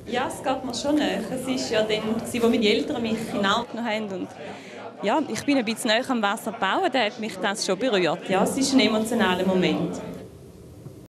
Ja, es geht mir schon näher. Es war ja dann, wo meine Eltern mich in den Arm genommen haben. Und ja, ich bin ein bisschen näher am Wasser gebaut, da hat mich das schon berührt. Ja, es ist ein emotionaler Moment.